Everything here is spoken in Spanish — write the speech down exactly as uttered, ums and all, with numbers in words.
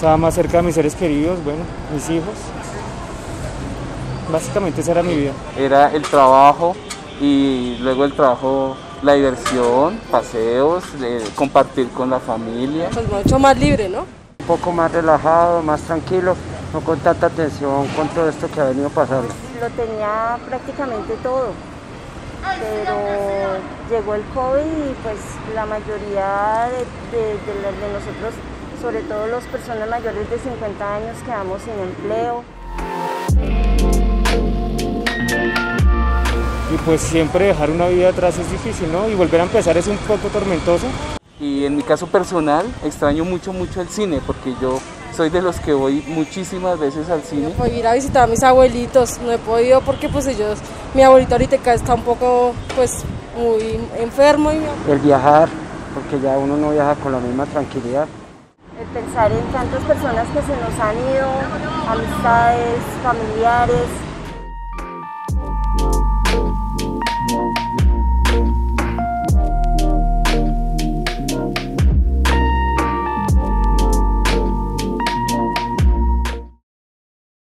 estaba más cerca de mis seres queridos, bueno, mis hijos. Básicamente esa era mi vida. Era el trabajo y luego el trabajo, la diversión, paseos, eh, compartir con la familia. Pues mucho más libre, ¿no? Un poco más relajado, más tranquilo, no con tanta tensión con todo esto que ha venido pasando. Lo tenía prácticamente todo, pero llegó el COVID y pues la mayoría de, de, de, de nosotros, sobre todo las personas mayores de cincuenta años, quedamos sin empleo. Y pues siempre dejar una vida atrás es difícil, ¿no? Y volver a empezar es un poco tormentoso. Y en mi caso personal, extraño mucho, mucho el cine, porque yo soy de los que voy muchísimas veces al cine. Voy a ir a visitar a mis abuelitos, no he podido porque pues ellos, mi abuelito ahorita está un poco pues muy enfermo. Y... El viajar, porque ya uno no viaja con la misma tranquilidad. El pensar en tantas personas que se nos han ido, amistades, familiares,